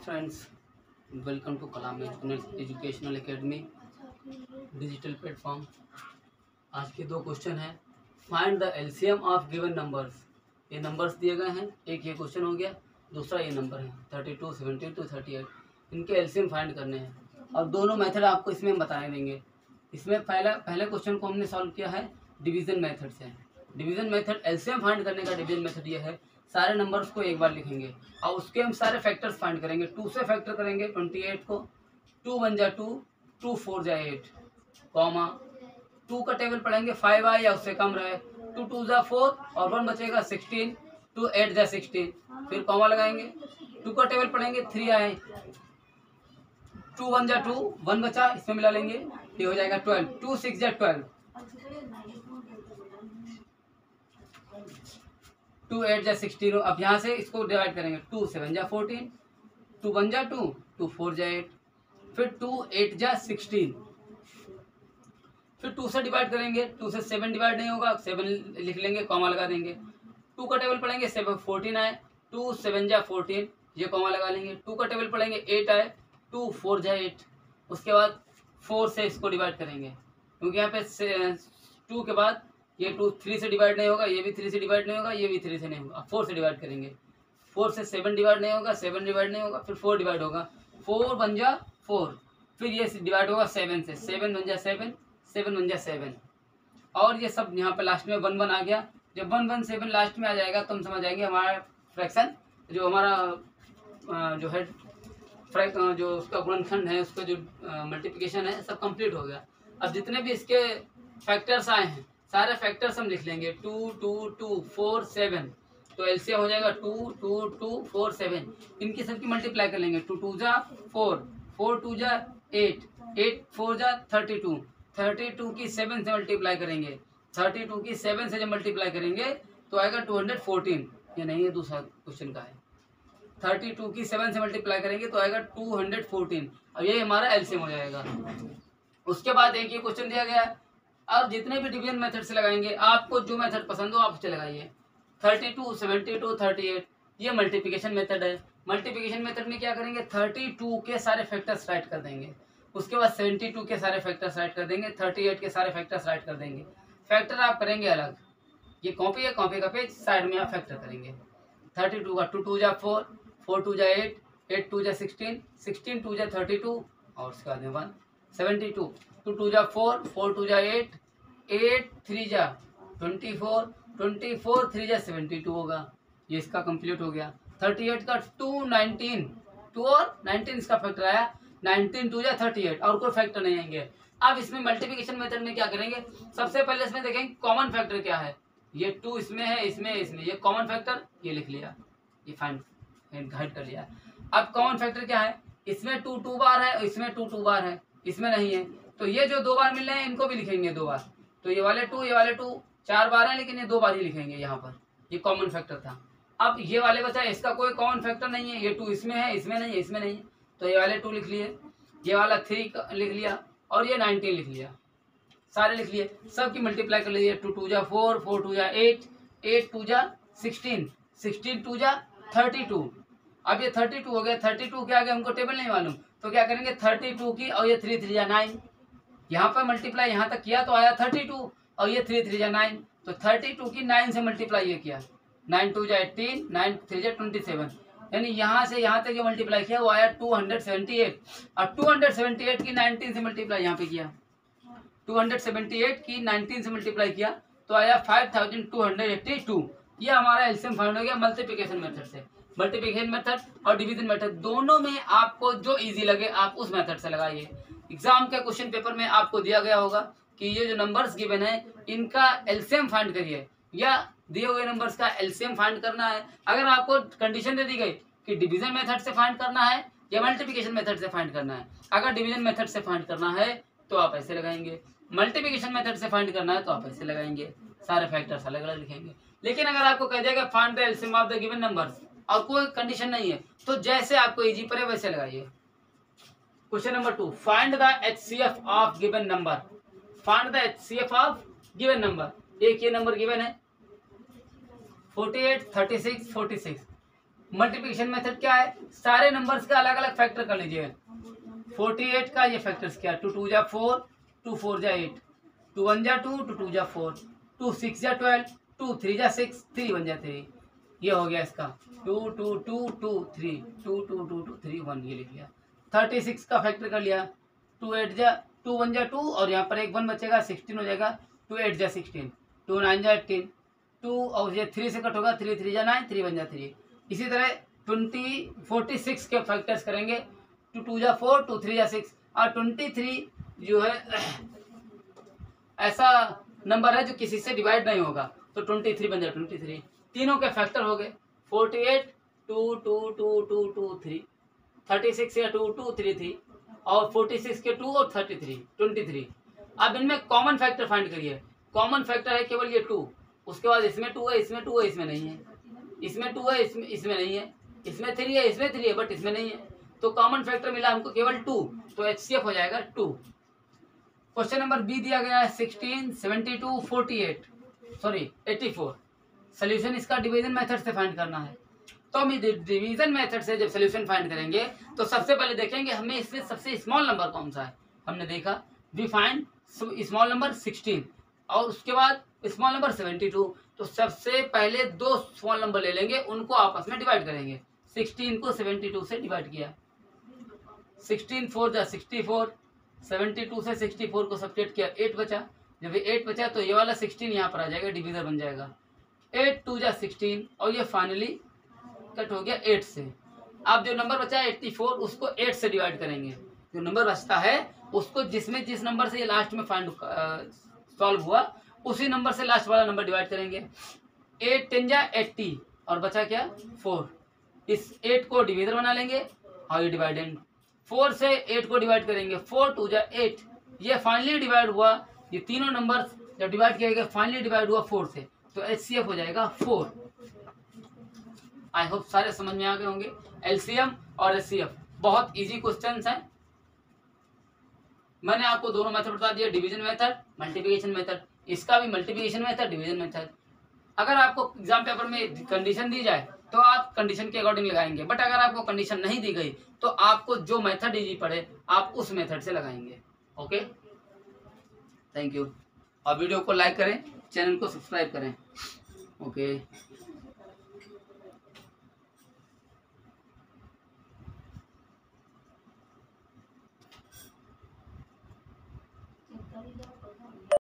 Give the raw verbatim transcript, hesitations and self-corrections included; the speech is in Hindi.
Friends, welcome to Kalam educational academy digital platform. आज के दो क्वेश्चन हैं। Find the LCM of given numbers. ये नंबर्स दिए गए हैं, एक ये क्वेश्चन हो गया, दूसरा ये नंबर है thirty two seventy two thirty eight. इनके एलसीएम फाइंड करने हैं और दोनों मेथड आपको इसमें बताए देंगे। इसमें पहला पहले क्वेश्चन को हमने सॉल्व किया है डिवीजन मेथड से। डिवीजन मेथड एलसीएम फाइंड करने का डिवीजन मेथड ये है, सारे नंबर्स को एक बार लिखेंगे और उसके हम सारे फैक्टर्स फाइंड करेंगे। टू से फैक्टर करेंगे ट्वेंटी एट को, टू वन जा टू, टू फोर जा एट, कॉमा टू का टेबल पढ़ेंगे फाइव आए या उससे कम रहे, टू टू जा फोर और वन बचेगा सिक्सटीन, टू एट जा सिक्सटीन, फिर कॉमा लगाएंगे। टू का टेबल पढ़ेंगे थ्री आए, टू वन जा टू, वन बचा इसमें मिला लेंगे, ये हो जाएगा ट्वेल्व, टू सिक्स जा ट्वेल्व, टू एट जा सिक्सटीन। अब यहाँ से इसको डिवाइड करेंगे, टू सेवन जा फोर्टीन, टू वन जा टू, टू फोर जा एट, फिर टू एट जा सिक्सटीन, फिर टू से डिवाइड करेंगे, टू से सेवन डिवाइड नहीं होगा, सेवन लिख लेंगे, कॉमा लगा देंगे। टू का टेबल पढ़ेंगे सेवन फोर्टीन आए, टू सेवन जा फोर्टीन, ये कॉमा लगा लेंगे। टू का टेबल पढ़ेंगे एट आए, टू फोर जा एट, उसके बाद फोर से इसको डिवाइड करेंगे क्योंकि यहाँ पे टू के बाद ये टू थ्री से डिवाइड नहीं होगा, ये भी थ्री से डिवाइड नहीं होगा, ये भी थ्री से नहीं होगा, फोर से डिवाइड करेंगे। फोर से सेवन डिवाइड नहीं होगा, सेवन डिवाइड नहीं होगा, फिर फोर डिवाइड होगा, फोर बन जा फोर, फिर ये डिवाइड होगा सेवन से, सेवन बन जा सेवन, सेवन बन जा सेवन, और ये सब यहाँ पे लास्ट में वन वन आ गया। जब वन वन सेवन लास्ट में आ जाएगा तो हम समझ जाएंगे हमारा फ्रैक्शन जो हमारा जो है फ्रैक जो उसका गुणनखंड है, उसका जो मल्टीप्लिकेशन है सब कंप्लीट हो गया। अब जितने भी इसके फैक्टर्स आए हैं सारे फैक्टर्स हम लिख लेंगे, two two two four seven, तो एलसीएम हो जाएगा two two two four seven. इनकी सबकी मल्टीप्लाई कर लेंगे, टू टू जा फोर, फोर टू जा एट, एट फोर जा थर्टी टू, थर्टी टू की सेवन से मल्टीप्लाई करेंगे, थर्टी टू की सेवन से जब मल्टीप्लाई करेंगे तो आएगा टू हंड्रेड फोर्टीन। ये नहीं है, दूसरा क्वेश्चन का है। थर्टी टू की सेवन से मल्टीप्लाई करेंगे तो आएगा टू हंड्रेड फोर्टीन। अब ये हमारा एलसीएम हो जाएगा। उसके बाद एक ये क्वेश्चन दिया गया है, अब जितने भी डिवीजन मेथड से लगाएंगे, आपको जो मेथड पसंद हो आप उससे लगाइए। Thirty two seventy two thirty eight, ये मल्टीप्लिकेशन मेथड है। मल्टीप्लिकेशन मेथड में क्या करेंगे, थर्टी टू के सारे फैक्टर्स राइट कर देंगे, उसके बाद सेवेंटी टू के सारे फैक्टर्स राइट कर देंगे, थर्टी एट के सारे फैक्टर्स राइट कर देंगे। फैक्टर आप करेंगे अलग, ये कॉपी है, कॉपी का पेज साइड में आप फैक्टर करेंगे। थर्टी टू का टू टू जा फोर, फोर टू जा एट, एट टू जा सिक्सटीन, सिक्सटीन टू जा थर्टी टू, और उसके बाद में one, seventy two, two two जा फोर, फोर टू जा एट, एट थ्री जा twenty four, twenty four three जा सेवेंटी टू होगा, ये इसका कंप्लीट हो गया। थर्टी एट का टू नाइनटीन, टू और नाइनटीन इसका फैक्टर आया, नाइनटीन टू जा थर्टी एट, और कोई फैक्टर नहीं आएंगे। अब इसमें मल्टीप्लिकेशन मेथड में क्या करेंगे, सबसे पहले इसमें देखेंगे कॉमन फैक्टर क्या है। ये टू इसमें है, इसमें इसमें, ये कॉमन फैक्टर ये लिख लिया, ये फाइंड हाइड कर लिया। अब कॉमन फैक्टर क्या है, इसमें टू टू बार है, इसमें टू टू बार है, इसमें नहीं है, तो ये जो दो बार मिल रहे हैं इनको भी लिखेंगे दो बार। तो ये वाले टू, ये वाले टू चार बार हैं, लेकिन ये दो बार ही लिखेंगे यहाँ पर, ये कॉमन फैक्टर था। अब ये वाले बचा, इसका कोई कॉमन फैक्टर नहीं है, ये टू इसमें है, इसमें नहीं है, इसमें नहीं है, तो ये वाले टू लिख लिए, ये वाला थ्री लिख लिया, और ये नाइनटीन लिख लिया, सारे लिख लिए। सब की मल्टीप्लाई कर लीजिए, टू टू जा फोर, फोर टू जा एट, एट टू जा सिक्सटीन, सिक्सटीन टू जा थर्टी टू। अब ये थर्टी टू हो गया, थर्टी टू के आगे हमको टेबल नहीं मालूम, तो क्या करेंगे, थर्टी टू की और ये थ्री थ्री जा नाइन, यहाँ पर मल्टीप्लाई यहाँ तक किया तो आया थर्टी टू, और ये थ्री थ्री जा नाइन, तो थर्टी टू की नाइन से मल्टीप्लाई ये किया, नाइन टू जा एटीन, नाइन थ्री जा ट्वेंटी सेवन, यानी यहाँ से यहाँ तक जो मल्टीप्लाई किया वो आया टू हंड्रेड सेवेंटी एट। और टू हंड्रेड सेवेंटी एट की नाइनटीन से मल्टीप्लाई यहाँ पे किया, टू हंड्रेड सेवेंटी एट की नाइनटीन से मल्टीप्लाई किया तो आया five thousand two hundred eighty two. ये हमारा एलसीएम फाइंड हो गया मल्टीप्लिकेशन मेथड से। मल्टीप्लिकेशन मेथड और डिवीजन मेथड दोनों में आपको जो इजी लगे आप उस मेथड से लगाइए। एग्जाम के क्वेश्चन पेपर में आपको दिया गया होगा कि ये जो नंबर्स गिवन है इनका एलसीएम फाइंड करिए, या दिए हुए नंबर्स का एलसीएम फाइंड करना है। अगर आपको कंडीशन दे दी गई कि डिवीजन मेथड से फाइंड करना है या मल्टीप्लिकेशन मेथड से फाइंड करना है, अगर डिवीजन मेथड से फाइंड करना है तो आप ऐसे लगाएंगे, मल्टीप्लिकेशन मेथड से फाइंड करना है तो आप ऐसे लगाएंगे, सारे फैक्टर्स अलग अलग लिखेंगे। लेकिन अगर आपको कह दिया find the LCM of the given numbers और कोई कंडीशन नहीं है तो जैसे आपको इजी पड़े वैसे लगाइए। Question number two, find the HCF of given number. Find the HCF of given number. एक ये नंबर गिवन है forty eight, thirty six, forty six, multiplication method क्या है, सारे नंबर्स का अलग अलग फैक्टर कर लीजिए। फोर्टी एट का ये फैक्टर्स क्या, टू टू जा फोर, टू फोर जा एट, टू वन जा टू, टू टू जा फोर, टू सिक्स जा ट्वेल्व, टू थ्री जा सिक्स, थ्री वन जा थ्री। ये हो गया इसका two two two two three, two two two two three one, ये लिख लिया। थर्टी सिक्स का फैक्टर कर लिया, टू एट जा टू वन जा टू और यहाँ पर एक वन बचेगा, सिक्सटीन हो जाएगा, टू एट जा सिक्सटीन, टू नाइन जा एट्टीन, टू और ये थ्री से कट होगा, थ्री थ्री जा नाइन, थ्री वन जा थ्री। इसी तरह ट्वेंटी फोर्टी सिक्स के फैक्टर्स करेंगे, टू टू जा फोर, टू थ्री जा सिक्स, और ट्वेंटी थ्री जो है ऐसा नंबर है जो किसी से डिवाइड नहीं होगा, तो ट्वेंटी थ्री बन जाए ट्वेंटी थ्री। तीनों के फैक्टर हो गए, forty eight, two two two two two three, thirty six या टू टू थ्री थ्री, और फोर्टी सिक्स के टू और थर्टी थ्री, ट्वेंटी थ्री। अब इनमें कॉमन फैक्टर फाइंड करिए। कॉमन फैक्टर है केवल ये टू, उसके बाद इसमें टू है, इसमें टू है, इसमें नहीं है, इसमें टू है, इसमें इसमें नहीं है, इसमें थ्री है, इसमें थ्री है, बट इसमें नहीं है। तो कॉमन फैक्टर मिला हमको केवल टू, तो एच सी एफ हो जाएगा टू। क्वेश्चन नंबर बी दिया गया है sixteen, seventy two, forty eight, sorry eighty four. Solution इसका डिवीजन मेथड से फाइंड करना है। तो हम डिवीजन मेथड से जब सोल्यूशन फाइंड करेंगे तो सबसे पहले देखेंगे हमें इसमें सबसे स्मॉल नंबर कौन सा है। हमने देखा we find small number sixteen और उसके बाद स्मॉल नंबर सेवेंटी टू। तो सबसे पहले दो स्मॉल नंबर ले लेंगे, उनको आपस में डिवाइड करेंगे। सिक्सटीन को सेवेंटी टू से डिवाइड किया, सिक्सटीन फोर जा सिक्सटी फोर, सेवेंटी टू से सिक्सटी फोर को सब्ट्रैक्ट किया, एट बचा। जब ये एट बचा तो ये वाला सिक्सटीन यहाँ पर आ जाएगा, डिविजर बन जाएगा। एट टू जा सिक्सटीन और ये फाइनली कट हो गया एट से। अब जो नंबर बचा है एट्टी फोर, उसको एट से डिवाइड करेंगे। जो नंबर बचता है उसको जिसमें जिस नंबर से ये लास्ट में फाइंड सॉल्व हुआ उसी नंबर से लास्ट वाला नंबर डिवाइड करेंगे। एट टेन जा एट्टी और बचा क्या, फोर। इस एट को डिविजर बना लेंगे और ये डिवाइडेंड। फोर से एट को डिवाइड करेंगे, फोर टू जा एट, ये फाइनली डिवाइड हुआ। ये तीनों नंबर जब डिवाइड किया गया फाइनली डिवाइड हुआ फोर से, तो एच सी एफ हो जाएगा फोर। आई होप सारे समझ में आ गए होंगे। एलसीएम और एच सी एफ बहुत इजी क्वेश्चंस हैं। मैंने आपको दोनों मेथड बता दिया, डिवीजन मेथड, मल्टीप्लिकेशन मेथड। इसका भी मल्टीप्लिकेशन मेथड, डिवीजन मेथड। अगर आपको एग्जाम पेपर में कंडीशन दी जाए तो आप कंडीशन के अकॉर्डिंग लगाएंगे, बट अगर आपको कंडीशन नहीं दी गई तो आपको जो मेथड इजी पड़े आप उस मेथड से लगाएंगे। Okay, thank you. और वीडियो को लाइक करें, चैनल को सब्सक्राइब करें। ओके।